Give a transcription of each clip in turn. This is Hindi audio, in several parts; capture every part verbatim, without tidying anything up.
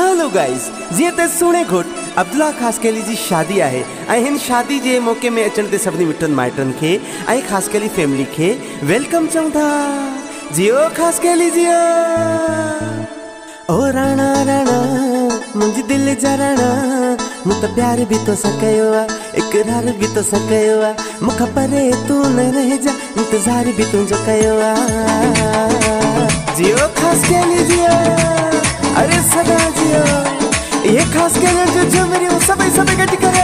हेलो गाइस, जीअं त सुणे घोट अब्दुल्ला ख़ासकैली जी शादी है। हिन शादी के मौके में अचण ते सभी मिटन माइटन के ख़ासकैली फैमिली के वेलकम चऊं था। जियो ख़ासकैली जियो। ओ राणा राणा मुझे दिल जा राणा, मु तो प्यार भी तो सकयो आ, इकरार भी तो सकयो आ, मुख परे तू न रह जा, इंतजार भी तुझो कयो आ। जियो ख़ासकैली जियो, अरे सदा जियो। ये ख़ासकैली जो झुमरी सबै सबै गट करे।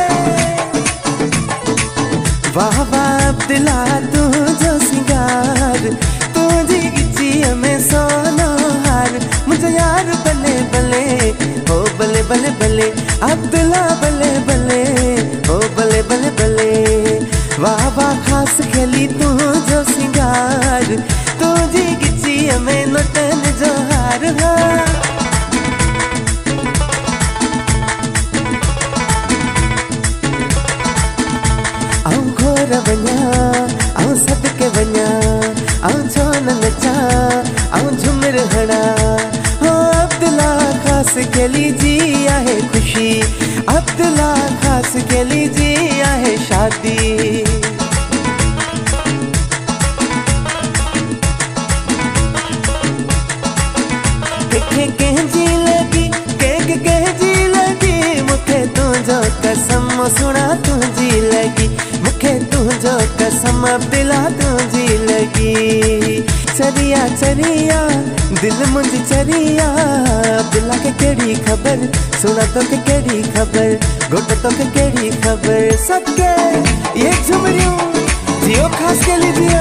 वाह वाह अब्दुल्ला तू जो सिंगार, तुझी गिची में सोनो हार, मुझे यार बल्ले बल्ले हो बल्ले बल्ले बल्ले, अब्दुल्ला बल्ले बल्ले हो बल्ले बल्ले बल्ले। वाह वाह ख़ासकैली तू जो सिंगार, तुझी गिची में नोटन जो हार हार। वञा आऊं सदके वञा, आऊं छो न नचा, आऊं झुमर हणा। हो अब्दुल्ला ख़ासकैली जी आहे खुशी, अब्दुल्ला ख़ासकैली जी आहे शादी। कंहिंखे कंहिंजी लगी, कंहिंखे कंहिंजी लगी, मूंखे तुंहिंजो कसम सुणा तुंहिंजी लगी, मुखे तुझो कसम अब्दुल्ला तुझी लगी। चरिया चरिया दिल मुझी चरिया, अब्दुल्ला के केड़ी खबर, सुना तो के केड़ी खबर, घोट तो के केड़ी खबर। सबके ये झुमरियों जियो ख़ासकैली जियो।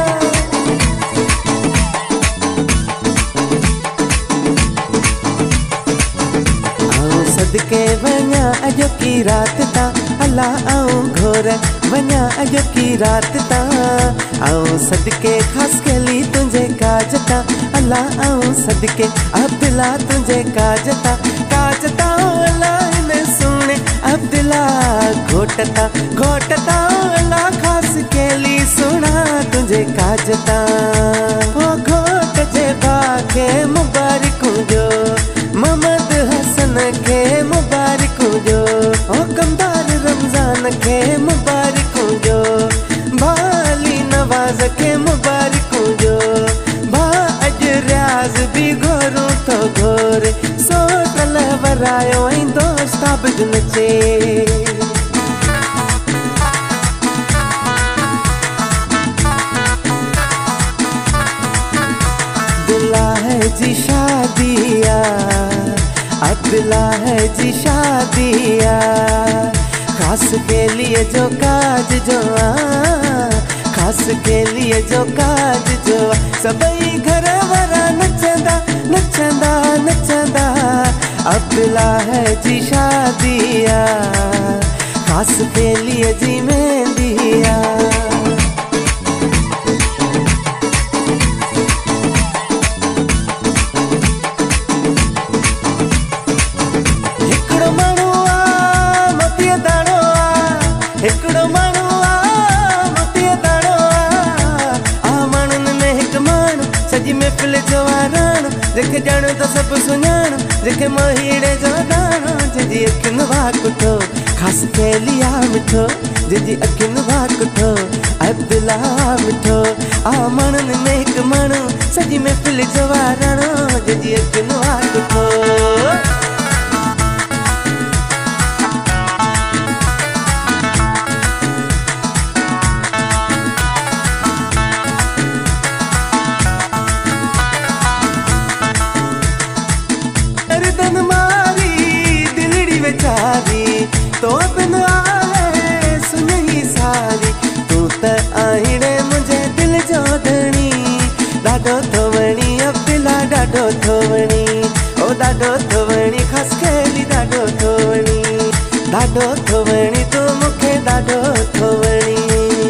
आऊं सदके वञा अजो की रात ता, अल्लाह आऊं घोर वञा अजो की रात ता, आऊं सदके ख़ासकैली तुझे काज ता, अल्लाह आऊं सदके अब्दुल्ला तुझे काज ता, काज ता अल्लाह ने सुने अब्दुल्ला घोट ता, घोट ता अल्लाह ख़ासकैली सुना तुझे काज ता। ओ घोट जे बाके मुबारक जो, मोहम्मद हसन के मुबारक जो, ओ कमदार रमजान के मुबारक जो, बाली नवाज के मुबारक जो, बा अज रियाज भी घोरू तो घोर, सोटल वरायो ऐं दोस्ता बिज नचे। अब्दुल्ला है जी शादिया, अब्दुल्ला है जी शादिया, ख़ासकैली जो काज जो आ, ख़ासकैली जो काज जो आ, सबई घर वारा नचंदा नचंदा नचंदा। अब्दुल्ला है जी शादिया, ख़ासकैली जी मेहंदिया। हिकड़ो माण्हू आ मोतीअ दाणो आ, आ माण्हुनि में हिकु माण्हू सॼी महफ़िल जो वाराणो, जंहिंखे ॼाणो त सभु सुञाणो, जंहिंखे मोहीड़े जो दाणो, जंहिंजी अखियुनि वाकुठो ख़ासकैली आ मिठो, जंहिंजी अखियुनि वाकुठो अब्दुल्ला मिठो। आ माण्हुनि में हिकु माण्हू सॼी महफ़िल जो वाराणो, जंहिंजी अखियुनि वाकुठो। तो बिन आए सुनही सारी, तू त आहिड़े मुझे दिल जो धणी, ॾाढो थो वणी अब्दुल्ला ॾाढो थो वणी, ओ ॾाढो थो वणी ख़ासकैली ॾाढो थो वणी, ॾाढो थो वणी तू मूंखे ॾाढो थो वणी।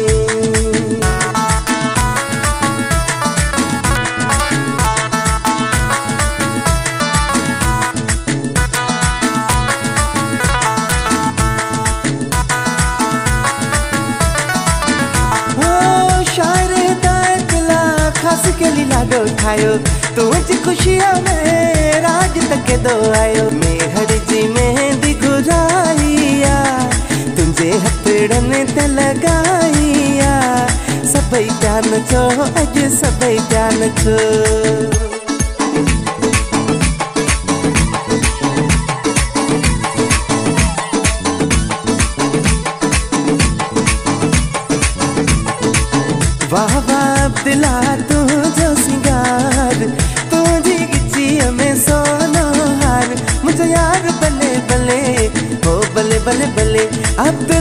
ख़ासकैली लाडो ठायो, तुझी खुशियां में राज तक दो आयो, मेहर तुझे हथड़न ते लगाइया सबई प्या नचो अज सबई प्या नचो। वाह वाह अब्दुल्ला तुझो सिंगार तुझी गिच्ची में सोनो हार मुझे यार बल्ले बल्ले हो बल्ले बल्ले बल्ले अब